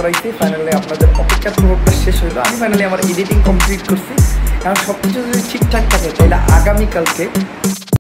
করাইছি। ফাইনালি আপনাদের অপেক্ষার প্রভাবটা শেষ হইলো। আমি ফাইনালি আমার এডিটিং কমপ্লিট করছি। এখন সব কিছু যদি ঠিকঠাক থাকে তাহলে আগামীকালকে